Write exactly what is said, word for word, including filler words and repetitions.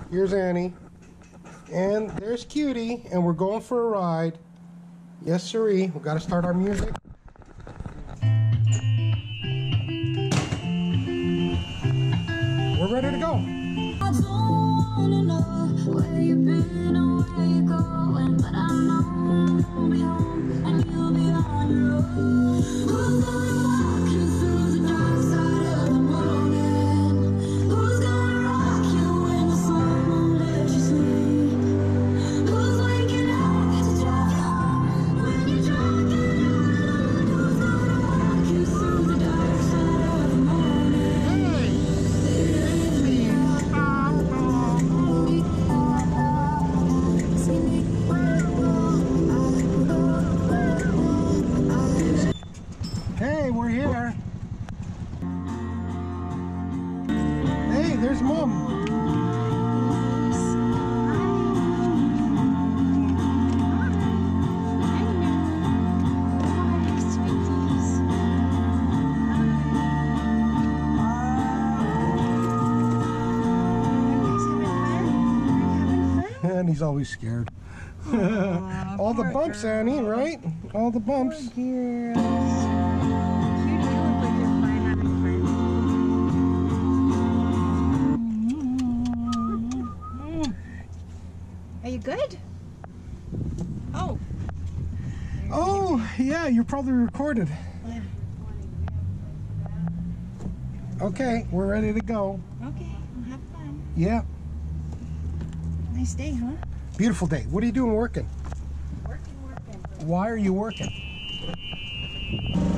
Here's Annie. And there's Cutie, and we're going for a ride. Yes, sirree. We've got to start our music. We're ready to go. I don't wanna know where you've been or where you're going, but I know you'll be home and you'll be on your own. Who's gonna walk you through the dark side of the morning? Who's gonna rock you when the sun won't let you sleep? Who's waking up to drive you home when you're drunk and alone? Who's gonna walk you through the dark side of the morning? Hey, we're here. Hey, there's Mom. And he's always scared. Aww, All the bumps, girl. Annie, right? All the bumps. Poor girls. You do look like you're fine having fun. Are you good? Oh. Oh, yeah, you're probably recorded. Yeah. Okay, we're ready to go. Okay, well, have fun. Yeah, Nice day, huh? beautiful day. What are you doing working? Working, working. Why are you working?